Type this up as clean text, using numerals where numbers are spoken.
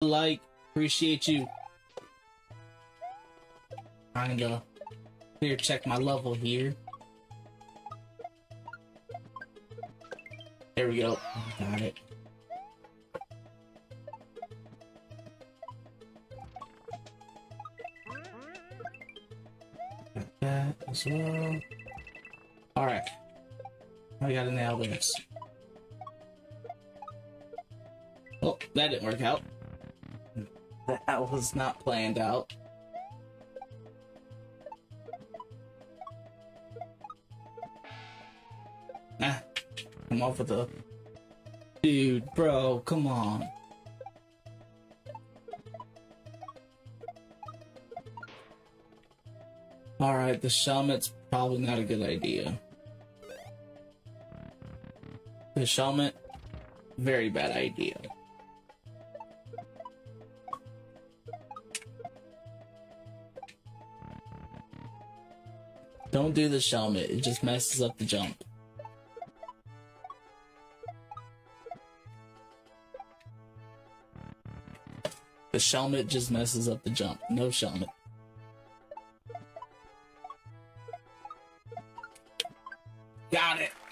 like. Appreciate you. I'm gonna clear check my level here. There we go. Got it. Got that as well. Alright. I gotta nail this. Oh, that didn't work out. That was not planned out. Ah, come off with the... Dude, bro, come on. Alright, the helmet's probably not a good idea. The helmet, very bad idea. Don't do the helmet, it just messes up the jump. The helmet just messes up the jump. No helmet. Got it!